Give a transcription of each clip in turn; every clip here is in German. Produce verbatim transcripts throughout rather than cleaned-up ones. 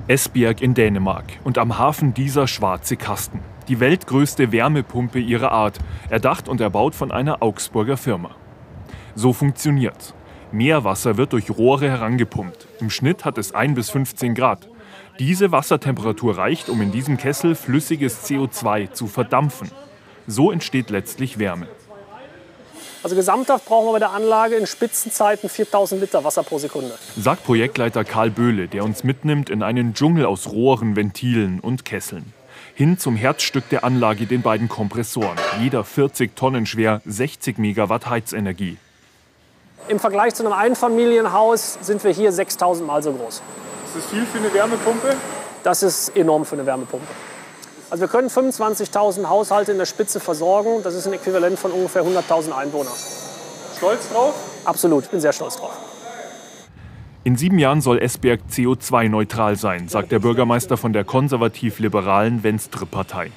Esbjerg in Dänemark und am Hafen dieser schwarze Kasten. Die weltgrößte Wärmepumpe ihrer Art, erdacht und erbaut von einer Augsburger Firma. So funktioniert's. Meerwasser wird durch Rohre herangepumpt. Im Schnitt hat es ein bis fünfzehn Grad. Diese Wassertemperatur reicht, um in diesem Kessel flüssiges C O zwei zu verdampfen. So entsteht letztlich Wärme. Also gesamthaft brauchen wir bei der Anlage in Spitzenzeiten viertausend Liter Wasser pro Sekunde. Sagt Projektleiter Karl Böhle, der uns mitnimmt in einen Dschungel aus Rohren, Ventilen und Kesseln. Hin zum Herzstück der Anlage, den beiden Kompressoren. Jeder vierzig Tonnen schwer, sechzig Megawatt Heizenergie. Im Vergleich zu einem Einfamilienhaus sind wir hier sechstausend Mal so groß. Ist das viel für eine Wärmepumpe? Das ist enorm für eine Wärmepumpe. Also wir können fünfundzwanzigtausend Haushalte in der Spitze versorgen. Das ist ein Äquivalent von ungefähr hunderttausend Einwohnern. Stolz drauf? Absolut, bin sehr stolz drauf. In sieben Jahren soll Esbjerg C O zwei neutral sein, sagt der Bürgermeister von der konservativ-liberalen Venstre-Partei.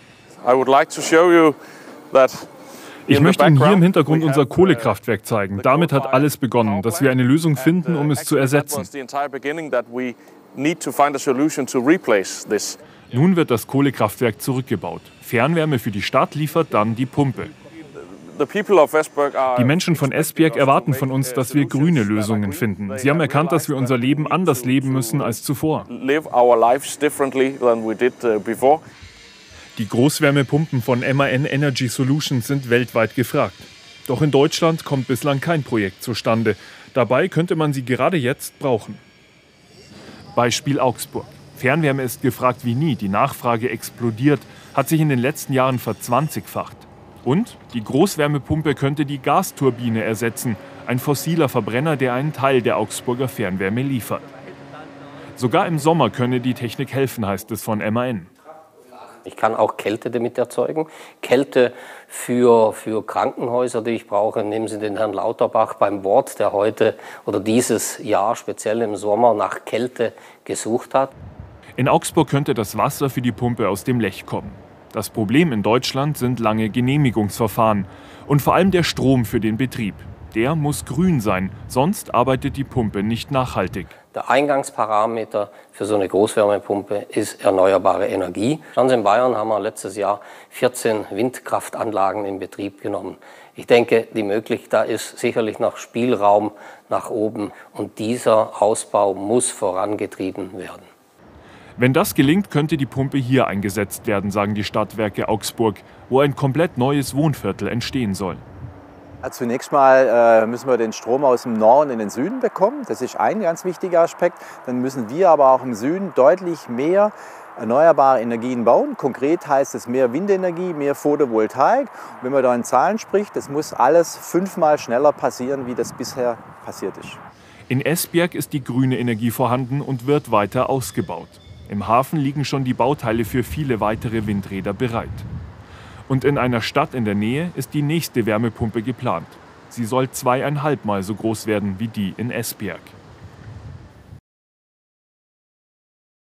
Ich möchte Ihnen hier im Hintergrund unser Kohlekraftwerk zeigen. Damit hat alles begonnen, dass wir eine Lösung finden, um es zu ersetzen. Nun wird das Kohlekraftwerk zurückgebaut. Fernwärme für die Stadt liefert dann die Pumpe. Die Menschen von Esbjerg erwarten von uns, dass wir grüne Lösungen finden. Sie haben erkannt, dass wir unser Leben anders leben müssen als zuvor. Die Großwärmepumpen von M A N Energy Solutions sind weltweit gefragt. Doch in Deutschland kommt bislang kein Projekt zustande. Dabei könnte man sie gerade jetzt brauchen. Beispiel Augsburg. Fernwärme ist gefragt wie nie. Die Nachfrage explodiert, hat sich in den letzten Jahren verzwanzigfacht. Und die Großwärmepumpe könnte die Gasturbine ersetzen, ein fossiler Verbrenner, der einen Teil der Augsburger Fernwärme liefert. Sogar im Sommer könne die Technik helfen, heißt es von M A N. Ich kann auch Kälte damit erzeugen. Kälte für, für Krankenhäuser, die ich brauche. Nehmen Sie den Herrn Lauterbach beim Wort, der heute oder dieses Jahr speziell im Sommer nach Kälte gesucht hat. In Augsburg könnte das Wasser für die Pumpe aus dem Lech kommen. Das Problem in Deutschland sind lange Genehmigungsverfahren und vor allem der Strom für den Betrieb. Der muss grün sein, sonst arbeitet die Pumpe nicht nachhaltig. Der Eingangsparameter für so eine Großwärmepumpe ist erneuerbare Energie. Ganz in Bayern haben wir letztes Jahr vierzehn Windkraftanlagen in Betrieb genommen. Ich denke, die Möglichkeit, da ist sicherlich noch Spielraum nach oben und dieser Ausbau muss vorangetrieben werden. Wenn das gelingt, könnte die Pumpe hier eingesetzt werden, sagen die Stadtwerke Augsburg, wo ein komplett neues Wohnviertel entstehen soll. Zunächst mal äh, müssen wir den Strom aus dem Norden in den Süden bekommen. Das ist ein ganz wichtiger Aspekt. Dann müssen wir aber auch im Süden deutlich mehr erneuerbare Energien bauen. Konkret heißt es mehr Windenergie, mehr Photovoltaik. Und wenn man da in Zahlen spricht, das muss alles fünfmal schneller passieren, wie das bisher passiert ist. In Esbjerg ist die grüne Energie vorhanden und wird weiter ausgebaut. Im Hafen liegen schon die Bauteile für viele weitere Windräder bereit. Und in einer Stadt in der Nähe ist die nächste Wärmepumpe geplant. Sie soll zweieinhalb Mal so groß werden wie die in Esbjerg.